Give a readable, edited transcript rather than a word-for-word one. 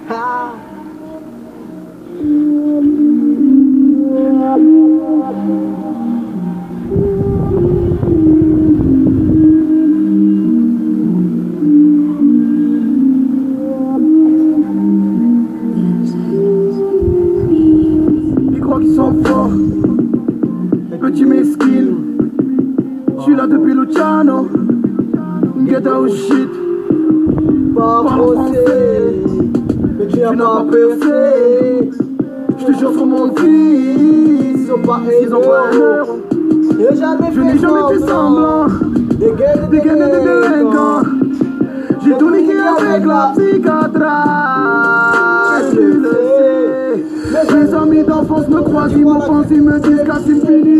Ils croient qu'ils sont forts, petits mesquines. J'suis là depuis Luciano, get out shit. Parle français, mais tu n'as pas percé. J'te jure sur mon fils, ils ont pas l'heure. Je n'ai jamais fait semblant, des délinquants. J'ai tout niqué avec la psychiatre. Tu le sais. Mes amis d'enfance me croisent, ils m'offensent, ils me disent Kassim fini.